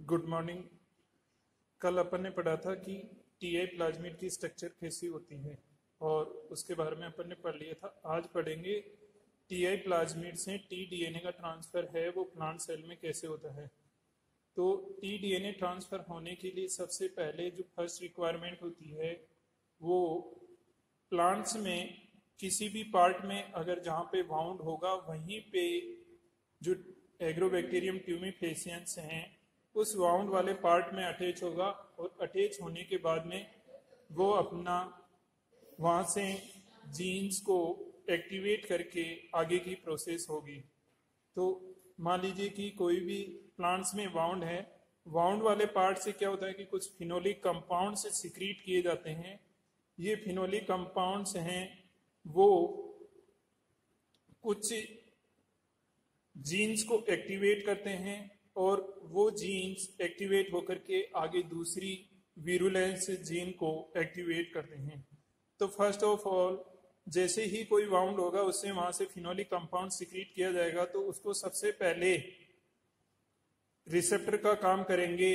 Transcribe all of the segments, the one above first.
Good morning. कल अपन ने पढ़ा था कि टीआई प्लाज्मिड की स्ट्रक्चर कैसी होती है और उसके बारे में अपन ने पढ़ लिया था। आज पढ़ेंगे टीआई प्लाज्मिड से टीडीएनए का ट्रांसफर है वो प्लांट सेल में कैसे होता है। तो टीडीएनए ट्रांसफर होने के लिए सबसे पहले जो फर्स्ट रिक्वायरमेंट होती है वो प्लांट्स में किसी भी पार्ट में अगर जहाँ पे वाउंड होगा वहीं पे जो एग्रोबैक्टीरियम ट्यूमिफेसियंस हैं उस वाउंड वाले पार्ट में अटैच होगा और अटैच होने के बाद में वो अपना वहाँ से जीन्स को एक्टिवेट करके आगे की प्रोसेस होगी। तो मान लीजिए कि कोई भी प्लांट्स में वाउंड है, वाउंड वाले पार्ट से क्या होता है कि कुछ फिनोलिक कंपाउंड से सिक्रीट किए जाते हैं। ये फिनोलिक कंपाउंड्स हैं वो कुछ जीन्स को एक्टिवेट करते हैं और वो जीन्स एक्टिवेट होकर के आगे दूसरी वीरुलेंस जीन को एक्टिवेट करते हैं। तो फर्स्ट ऑफ ऑल जैसे ही कोई वाउंड होगा उससे वहां से फिनोलिक कंपाउंड सिक्रीट किया जाएगा, तो उसको सबसे पहले रिसेप्टर का काम करेंगे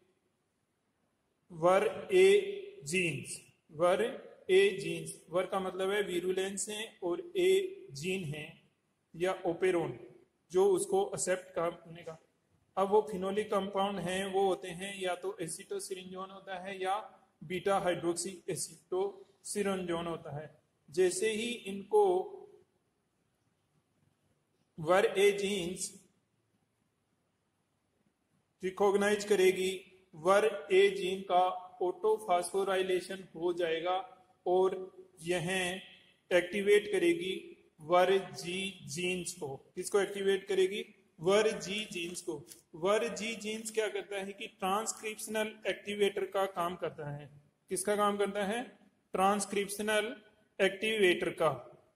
वर ए जीन्स। वर ए जीन्स, वर का मतलब है वीरुलेंस है और ए जीन है या ओपेरोन जो उसको एक्सेप्ट करने का। अब वो फिनोलिक कंपाउंड हैं वो होते हैं या तो एसिटोसिरिंजोन होता है या बीटा हाइड्रोक्सी एसिटोसिरिंजोन होता है। जैसे ही इनको वर ए जीन्स रिकॉग्नाइज करेगी, वर ए जीन का ऑटोफॉस्फोराइलेशन हो जाएगा और यह एक्टिवेट करेगी वर जी जीन्स को। किसको एक्टिवेट करेगी? वर जी जीन्स को। वर जी जीन्स क्या करता है कि ट्रांसक्रिप्शनल एक्टिवेटर का काम करता है। किसका काम करता है? ट्रांसक्रिप्शनल एक्टिवेटर का।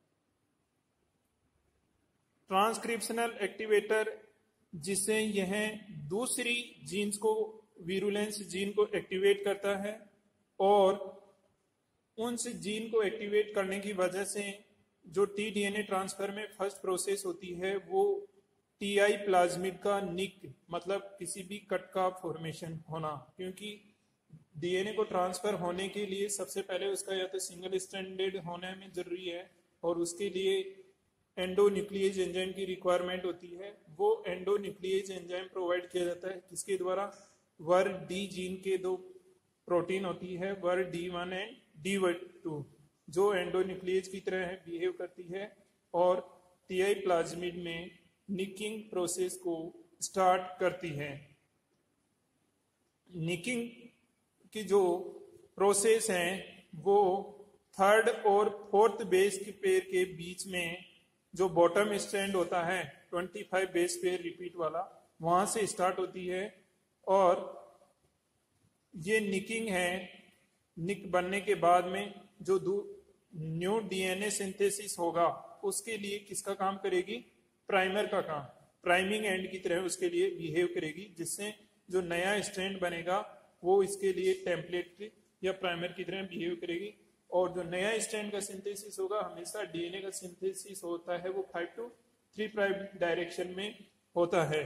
ट्रांसक्रिप्शनल एक्टिवेटर जिससे यह दूसरी जीन्स को, वीरुलेंस जीन को एक्टिवेट करता है और उन जीन को एक्टिवेट करने की वजह से जो टीडीएनए ट्रांसफर में फर्स्ट प्रोसेस होती है वो टीआई प्लाज्मिड का निक मतलब किसी भी कट का फॉर्मेशन होना। क्योंकि डीएनए को ट्रांसफर होने के लिए सबसे पहले उसका या तो सिंगल स्ट्रैंडेड होने में जरूरी है और उसके लिए एंडोन्यूक्लियेज एंजाइम की रिक्वायरमेंट होती है। वो एंडोन्यूक्लियेज एंजाइम प्रोवाइड किया जाता है किसके द्वारा? वर डी जीन के दो प्रोटीन होती है, वर D1 एंड D2, जो एंडोन्यूक्लियेज की तरह बिहेव करती है और टीआई प्लाज्मिड में निकिंग प्रोसेस को स्टार्ट करती है। निकिंग की जो प्रोसेस है वो थर्ड और फोर्थ बेस के पेयर के बीच में जो बॉटम स्ट्रैंड होता है 25 बेस पेयर रिपीट वाला, वहां से स्टार्ट होती है और ये निकिंग है। निक बनने के बाद में जो न्यू डीएनए सिंथेसिस होगा उसके लिए किसका काम करेगी? प्राइमर का काम। प्राइमिंग एंड की तरह उसके लिए बिहेव करेगी, जिससे जो नया स्ट्रैंड बनेगा वो इसके लिए टेम्पलेट या प्राइमर की तरह बिहेव करेगी। और जो नया स्ट्रैंड का सिंथेसिस होगा, हमेशा डीएनए का सिंथेसिस होता है वो 5 to 3 प्राइम डायरेक्शन में होता है।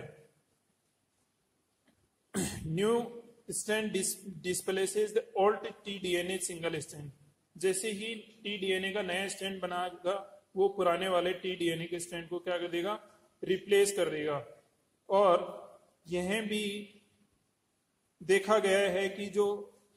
New strand displaces the old TDNA single strand. जैसे ही टीडीएनए का नया स्ट्रैंड बनाएगा वो पुराने वाले टीडीएनए के स्ट्रैंड को क्या कर देगा? रिप्लेस कर देगा। और यह भी देखा गया है कि जो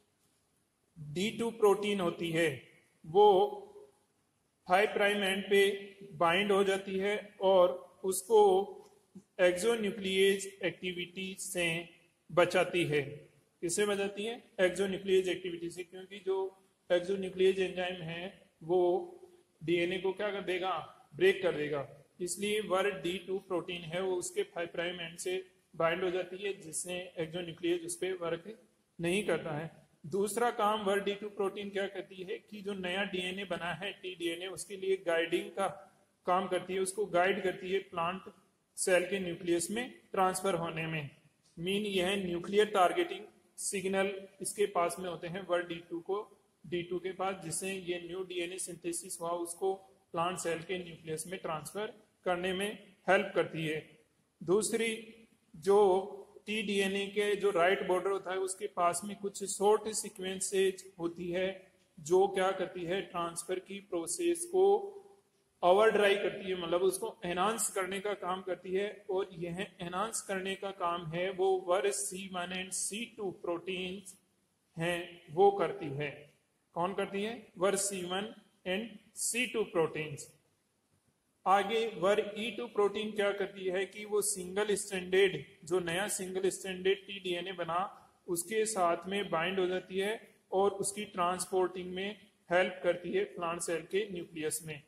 D2 प्रोटीन होती है वो 5 प्राइम एंड पे बाइंड हो जाती है और उसको एक्सोन्यूक्लियेज एक्टिविटी से बचाती है। किससे बचाती है? एक्सोन्यूक्लियेज एक्टिविटी से। क्योंकि जो एक्सोन्यूक्लियेज एंजाइम है वो डीएनए को क्या कर देगा? ब्रेक कर देगा। इसलिए वर D2 प्रोटीन है वो उसके 5 प्राइम एंड से बाइंड हो जाती है, जिससे एक्सोन्यूक्लियेज उस पर वर्क नहीं करता है। दूसरा काम वर D2 प्रोटीन क्या करती है कि जो नया डीएनए बना है टीडीएनए, उसके लिए गाइडिंग का काम करती है, उसको गाइड करती है प्लांट सेल के न्यूक्लियस में ट्रांसफर होने में। मीन यह न्यूक्लियर टारगेटिंग सिग्नल इसके पास में होते हैं वर D2 के पास, जिससे ये न्यू डीएनए सिंथेसिस हुआ उसको प्लांट सेल के न्यूक्लियस में ट्रांसफर करने में हेल्प करती है। दूसरी जो टीडीएनए के जो राइट बॉर्डर होता है उसके पास में कुछ शॉर्ट सीक्वेंसेज होती है जो क्या करती है, ट्रांसफर की प्रोसेस को ओवर ड्राइव करती है, मतलब उसको एनहांस करने का काम करती है। और यह एनहांस करने का काम है वो वर्C1 एंड C2 प्रोटीन्स हैं वो करती है। कौन करती है? वर्C1 एंड C2 प्रोटीन्स। आगे वर्E2 प्रोटीन क्या करती है कि वो सिंगल स्टैंडर्ड, जो नया सिंगल स्टैंडर्ड टीडीएनए बना उसके साथ में बाइंड हो जाती है और उसकी ट्रांसपोर्टिंग में हेल्प करती है प्लांट सेल के न्यूक्लियस में।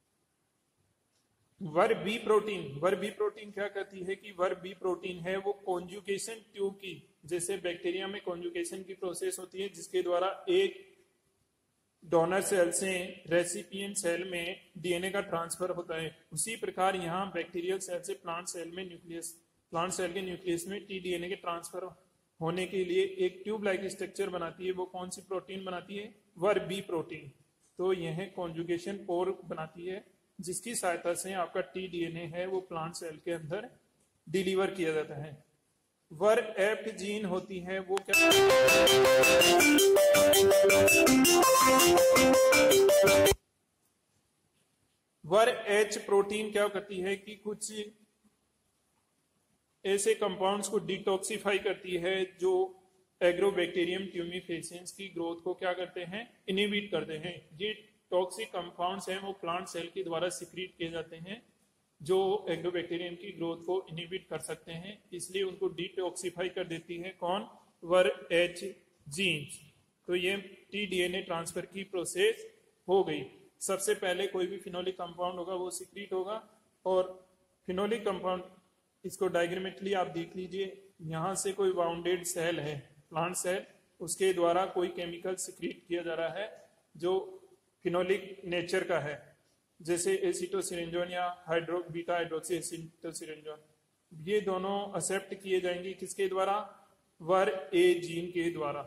वर्B प्रोटीन क्या करती है कि वर्B प्रोटीन है वो कॉन्जुगेशन ट्यूब की, जैसे बैक्टीरिया में कॉन्जुगेशन की प्रोसेस होती है जिसके द्वारा एक डोनर सेल से रेसिपिएंट सेल में डीएनए का ट्रांसफर होता है, उसी प्रकार यहाँ बैक्टीरियल सेल से प्लांट सेल के न्यूक्लियस में टीडीएनए के ट्रांसफर होने के लिए एक ट्यूब लाइक स्ट्रक्चर बनाती है। वो कौन सी प्रोटीन बनाती है? वर्B प्रोटीन। तो यह कॉन्जुगेशन पोर बनाती है जिसकी सहायता से आपका टीडीएनए है वो प्लांट सेल के अंदर डिलीवर किया जाता है। वर्F जीन होती है वो क्या, वर्H प्रोटीन क्या करती है कि कुछ ऐसे कंपाउंड्स को डिटॉक्सिफाई करती है जो एग्रोबैक्टीरियम ट्यूमिफेसिएंस की ग्रोथ को क्या करते हैं, इनहिबिट करते हैं। ये टॉक्सिक कंपाउंड्स हैं वो प्लांट सेल के द्वारा सिक्रीट किए जाते हैं जो एग्रोबैक्टीरियम की ग्रोथ को इनहिबिट कर सकते हैं, इसलिए उनको डिटॉक्सिफाई कर देती है। कौन? वर्H जीन्स। तो ये टीडीएनए ट्रांसफर की प्रोसेस हो गई। सबसे पहले कोई भी फिनोलिक कंपाउंड होगा वो सिक्रीट होगा, और फिनोलिक कंपाउंड इसको डायग्रामेटिकली आप देख लीजिए, यहाँ से कोई बाउंडेड सेल है प्लांट सेल, उसके द्वारा कोई केमिकल सिक्रीट किया जा रहा है जो फिनोलिक नेचर का है, जैसे एसिटोसिरेंजोन या बीटा हाइड्रोक्सी एसिटोसिरेंजोन। ये दोनों एक्सेप्ट किए जाएंगे किसके द्वारा? वर्A जीन के द्वारा।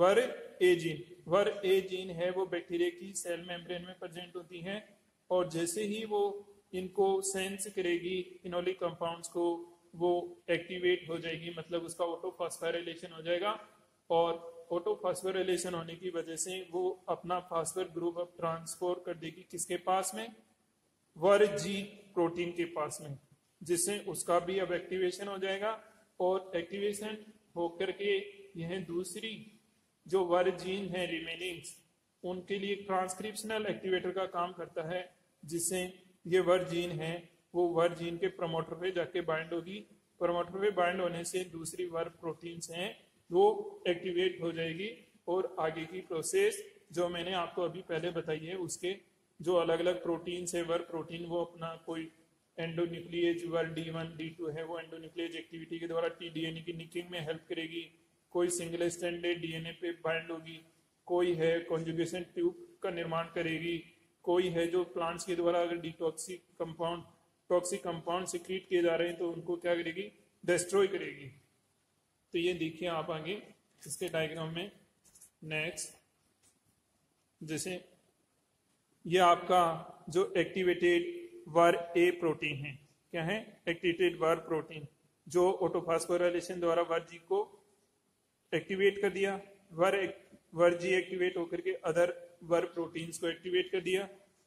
वर्A जीन है वो बैक्टीरिया की सेल मेम्ब्रेन में प्रेजेंट होती है, और जैसे ही वो इनको सेंस करेगी फिनोलिक कंपाउंड्स को, वो एक्टिवेट हो जाएगी, मतलब उसका ऑटोफॉस्फोराइलेशन हो जाएगा, और ऑटोफॉस्फोराइलेशन होने की वजह से वो अपना फास्फोर ग्रुप अब ट्रांसफर कर देगी किसके पास में? वर्G प्रोटीन के पास में, जिससे उसका भी अब एक्टिवेशन हो जाएगा, और एक्टिवेशन होकर के यह दूसरी जो वर्जीन है रिमेनिंग्स, उनके लिए ट्रांसक्रिप्शनल एक्टिवेटर का काम करता है, जिससे ये वर्जीन है वो वर्जीन के प्रमोटर पे जाके बाइंड होगी। प्रमोटर पे बाइंड होने से दूसरी वर्ब प्रोटीन्स हैं वो एक्टिवेट हो जाएगी, और आगे की प्रोसेस जो मैंने आपको अभी पहले बताई है उसके जो अलग अलग प्रोटीन्स है वर्ब प्रोटीन, वो अपना कोई एंडोन्यूक्लिएज वर्ब D1 D2 है वो एंडोन्यूक्लिएज एक्टिविटी के द्वारा टीडीएनए की निकिंग में हेल्प करेगी, कोई सिंगल स्ट्रैंडेड डीएनए पे बाइंड होगी, कोई है कॉन्जुगेशन ट्यूब का निर्माण करेगी, कोई है जो प्लांट्स के द्वारा अगर टॉक्सिक कंपाउंड सिक्रीट किए जा रहे हैं तो उनको क्या करेगी? डिस्ट्रॉय करेगी। तो ये देखिए आप आगे इसके डायग्राम में नेक्स्ट, जैसे ये आपका जो एक्टिवेटेड वर्A प्रोटीन है, क्या है? एक्टिवेटेड वर्ब प्रोटीन जो ऑटोफॉस्फोराइलेशन द्वारा वर्G को एक्टिवेट कर दिया, वर्G एक्टिवेट होकर के अदर वर्ब प्रोटीन्स को एक्टिवेट कर दिया।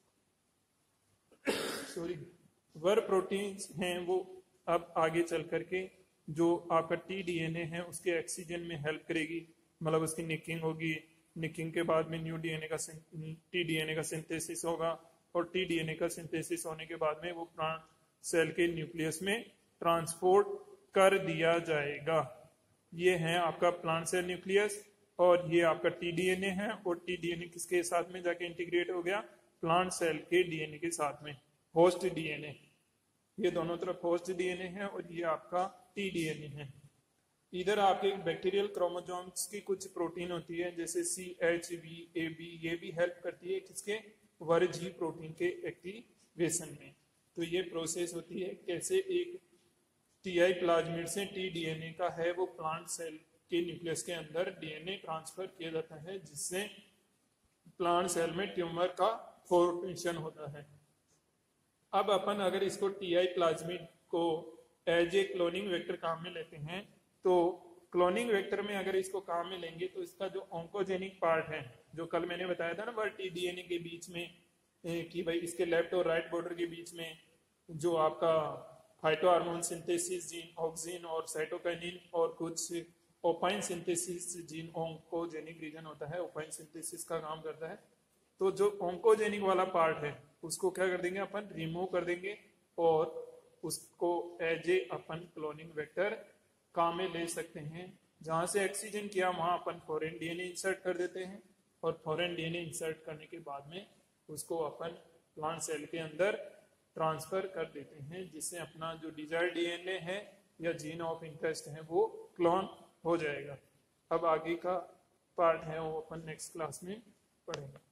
सॉरी, वर्ब प्रोटीन्स हैं वो अब आगे चल करके जो आपका टीडीएनए है उसके ऑक्सीजन में हेल्प करेगी, मतलब उसकी निकिंग होगी, निकिंग के बाद में न्यू टीडीएनए का सिंथेसिस होगा, और टीडीएनए का सिंथेसिस होने के बाद में वो प्लांट सेल के न्यूक्लियस में ट्रांसपोर्ट कर दिया जाएगा। ये है आपका प्लांट सेल न्यूक्लियस, और ये आपका टीडीएनए है, और टीडीएनए किसके साथ में जाके इंटीग्रेट हो गया? प्लांट सेल के डीएनए के साथ में, होस्ट डीएनए। ये दोनों तरफ होस्ट डीएनए है और ये आपका टीडीएनए है। इधर आपके बैक्टीरियल क्रोमोसोम्स की कुछ प्रोटीन होती है जैसे CHV-AB, ये भी हेल्प करती है किसके? वर्G प्रोटीन के एक्टिवेशन में। तो ये प्रोसेस होती है कैसे एक TI प्लाज्मिड से टीडीएनए का है वो प्लांट सेल के न्यूक्लियस के अंदर डीएनए ट्रांसफर किया जाता है, जिससे प्लांट सेल में ट्यूमर का फॉर्मेशन होता है। अब अपन अगर इसको TI प्लाज्मिड को एज ए क्लोनिंग वेक्टर काम में लेते हैं तो क्लोनिंग वेक्टर में अगर इसको काम में लेंगे तो इसका जो ऑन्कोजेनिक पार्ट है, जो कल मैंने बताया था ना वह टीडीएनए के बीच में कि भाई इसके लेफ्ट और राइट बॉर्डर के बीच में जो आपका phytohormone synthesis gene auxin और साइटोकाइनिन और कुछ opine synthesis gene oncogenic region होता है, ओपाइन सिंथेसिस का काम करता है। तो जो ऑन्कोजेनिक वाला पार्ट है उसको क्या कर देंगे अपन, रिमूव कर देंगे और उसको एज ए अपन क्लोनिंग वेक्टर काम में ले सकते हैं। जहां से एक्सीजन किया वहां अपन फॉरेन डीएनए इंसर्ट कर देते हैं और फॉरेन डीएनए इंसर्ट करने के बाद में उसको अपन प्लांट सेल के अंदर ट्रांसफर कर देते हैं, जिससे अपना जो डिजायर्ड डीएनए है या जीन ऑफ इंटरेस्ट है वो क्लोन हो जाएगा। अब आगे का पार्ट है वो अपन नेक्स्ट क्लास में पढ़ेंगे।